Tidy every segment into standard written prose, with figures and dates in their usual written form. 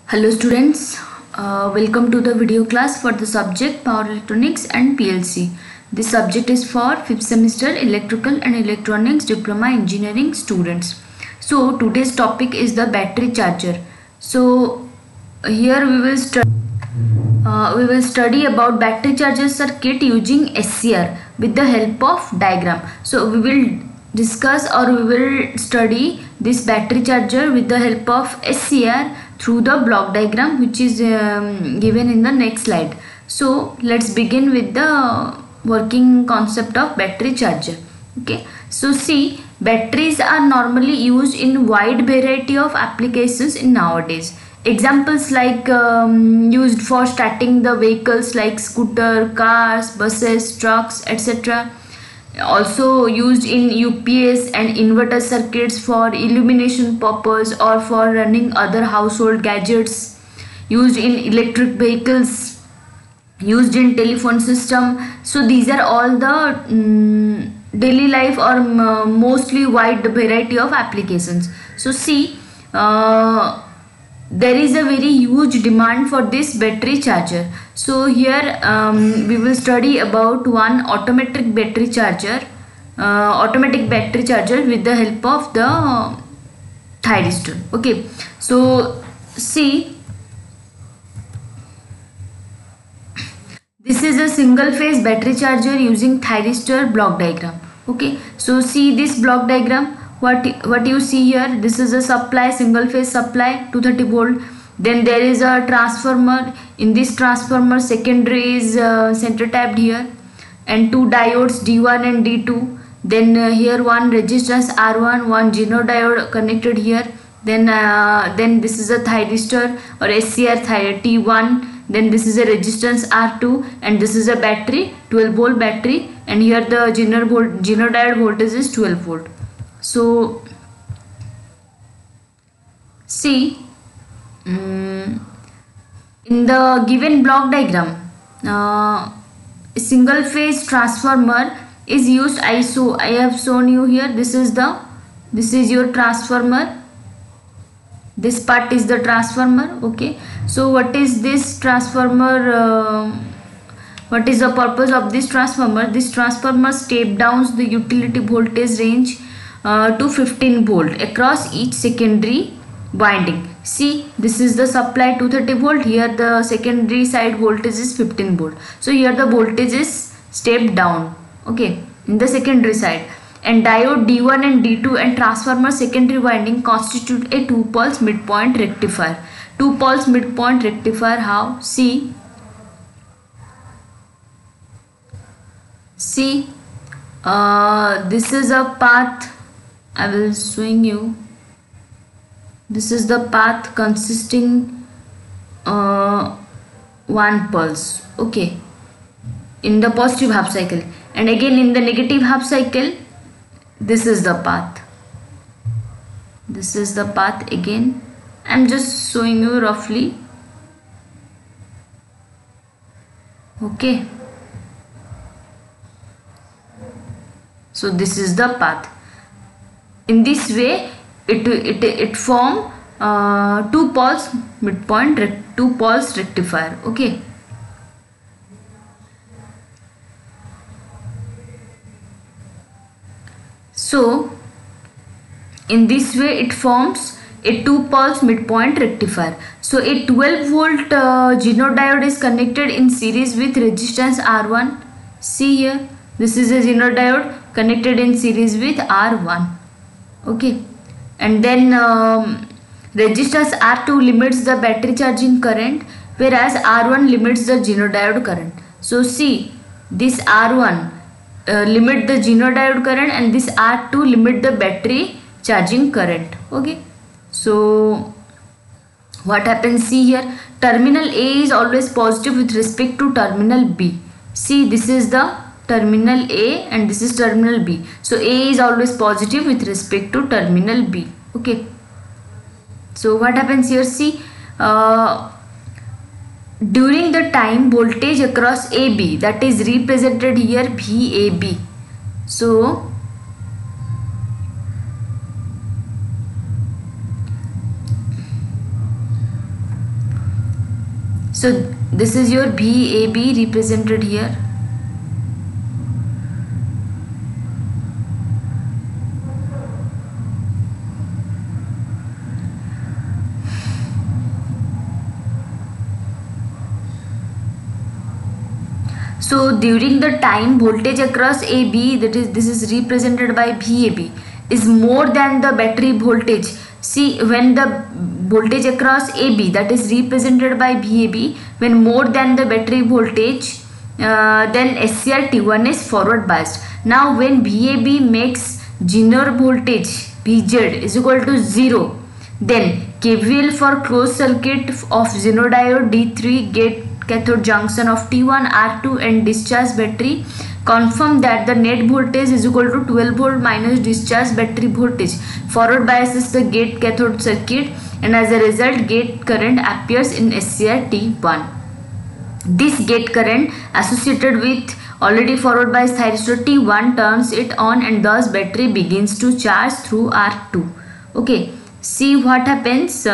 Hello students, welcome to the video class for the subject Power Electronics and PLC. This subject is for 5th semester Electrical and Electronics Diploma Engineering students. So today's topic is the battery charger. So here we will study about battery charger circuit using SCR with the help of diagram. So we will discuss or we will study this battery charger with the help of SCR through the block diagram which is given in the next slide. So let's begin with the working concept of battery charger. Okay, so see, batteries are normally used in wide variety of applications in nowadays. Examples like used for starting the vehicles like scooter, cars, buses, trucks, etc. Also used in UPS and inverter circuits for illumination purpose or for running other household gadgets. Used in electric vehicles, used in telephone system. So these are all the daily life or mostly wide variety of applications. So see, there is a very huge demand for this battery charger. So here we will study about one automatic battery charger with the help of the thyristor. Okay, so see, this is a single phase battery charger using thyristor block diagram. Okay, so see this block diagram. What you see here, this is a supply, single phase supply 230 volt. Then there is a transformer. In this transformer, secondary is center tapped here, and two diodes D1 and D2. Then here one resistance R1, one Geno diode connected here. Then this is a thyristor or SCR T1. Then this is a resistance R2, and this is a battery, 12 volt battery, and here the Geno diode voltage is 12 volt. So see, in the given block diagram, a single phase transformer is used. I have shown you here. This is your transformer. This part is the transformer. Okay, so what is this transformer? What is the purpose of this transformer? This transformer step downs the utility voltage range to 15 volt across each secondary winding. See, this is the supply 230 volt. Here the secondary side voltage is 15 volt. So here the voltage is stepped down. Okay, in the secondary side. And diode D1 and D2 and transformer secondary winding constitute a 2-pulse midpoint rectifier. 2-pulse midpoint rectifier, how? See, this is a path. I will showing you. This is the path consisting 1 pulse. Okay, in the positive half cycle, and again in the negative half cycle, this is the path. This is the path again. I'm just showing you roughly. Okay, so this is the path. In this way, it form 2-pulse midpoint 2-pulse rectifier. Okay, so in this way it forms a 2-pulse midpoint rectifier. So a 12 volt Geno diode is connected in series with resistance R1. See here, this is a Geno diode connected in series with R1. Okay, and then resistance R2 limits the battery charging current, whereas R1 limits the Geno diode current. So see, this R1 limit the Geno diode current, and this R2 limit the battery charging current. Okay, so what happens? See here, terminal A is always positive with respect to terminal B. See, this is the terminal A and this is terminal B. So A is always positive with respect to terminal B. Okay, so what happens here? See, during the time voltage across AB, that is represented here VAB. So So this is your VAB represented here. So during the time voltage across AB, that is this is represented by VAB, is more than the battery voltage. See, when the voltage across AB, that is represented by VAB, when more than the battery voltage, then SCR-T1 is forward biased. Now when VAB makes general voltage VZ is equal to 0, then KVL for closed circuit of Zener diode D3 gate cathode junction of T1 R2 and discharge battery, confirm that the net voltage is equal to 12 volt minus discharge battery voltage. Forward biases the gate cathode circuit, and as a result gate current appears in SCR-T1. This gate current associated with already forward bias thyristor T1 turns it on, and thus battery begins to charge through R2. Okay, see what happens.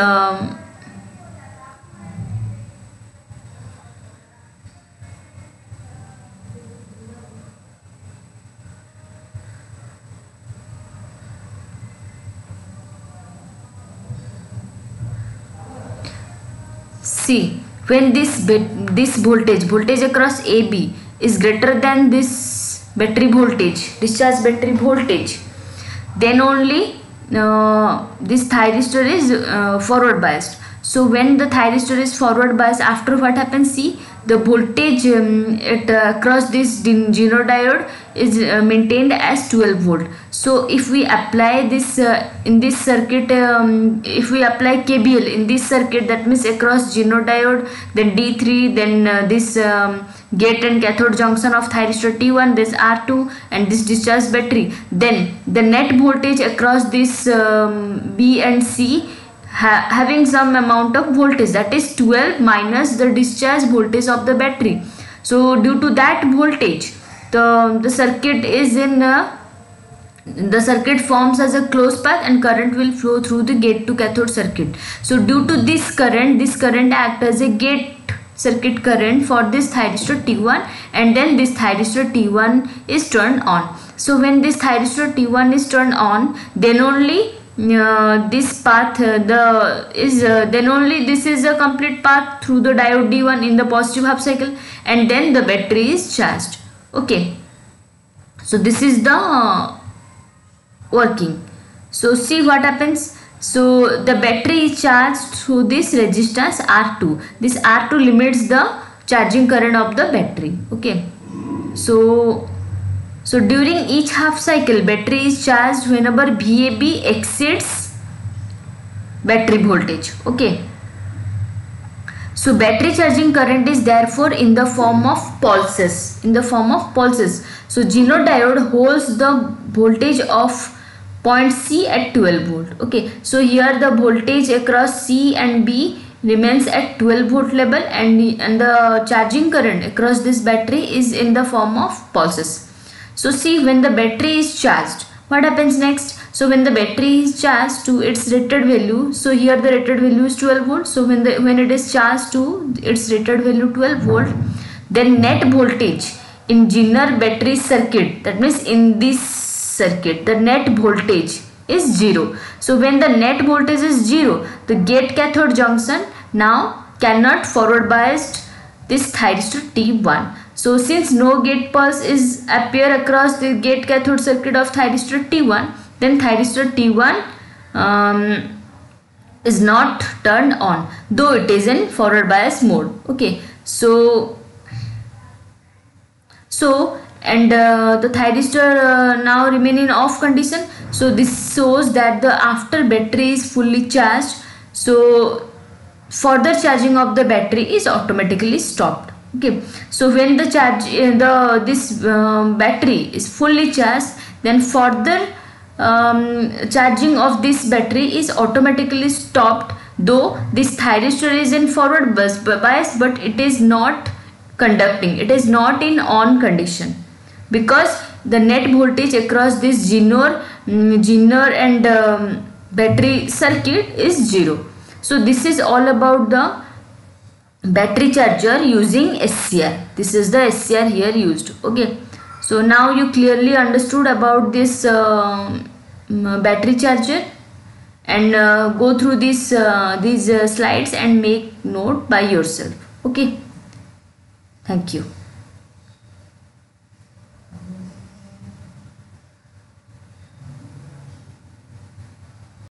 See, when this voltage across AB is greater than this battery voltage, discharge battery voltage, then only this thyristor is forward biased. So when the thyristor is forward biased, after what happens, see, the voltage across this Zener diode is maintained as 12 volt. So if we apply this in this circuit, if we apply KBL in this circuit, that means across Zener diode, then D3, then this gate and cathode junction of thyristor T1, this R2 and this discharge battery, then the net voltage across this B and C having some amount of voltage, that is 12 minus the discharge voltage of the battery. So due to that voltage, the circuit is in the circuit forms as a closed path, and current will flow through the gate to cathode circuit. So due to this current acts as a gate circuit current for this thyristor T1, and then this thyristor T1 is turned on. So when this thyristor T1 is turned on, then only this path then only this is a complete path through the diode D1 in the positive half cycle, and then the battery is charged. Okay, so this is the working. So see what happens. So the battery is charged through this resistance R2. This R2 limits the charging current of the battery. Okay, so during each half cycle, battery is charged whenever VAB exceeds battery voltage. Okay, so battery charging current is therefore in the form of pulses. So Zener diode holds the voltage of point C at 12 volt. Okay, so here the voltage across C and B remains at 12 volt level, and the charging current across this battery is in the form of pulses. So see, when the battery is charged, what happens next? So when the battery is charged to its rated value, so here the rated value is 12 volt. So when it is charged to its rated value 12 volt, then net voltage in Zener battery circuit, that means in this circuit, the net voltage is 0. So when the net voltage is 0, the gate cathode junction now cannot forward bias this thyristor T1. So since no gate pulse is appear across the gate cathode circuit of thyristor T1, then thyristor T1 is not turned on, though it is in forward bias mode. Okay, so and the thyristor now remain in off condition. So this shows that the after battery is fully charged, so further charging of the battery is automatically stopped. Okay, so when the battery is fully charged, then further charging of this battery is automatically stopped, though this thyristor is in forward bias, but it is not conducting, it is not in on condition, because the net voltage across this Zener and battery circuit is 0. So this is all about the battery charger using SCR. This is the SCR here used. Okay, so now you clearly understood about this battery charger, and go through these slides and make note by yourself. Okay, thank you.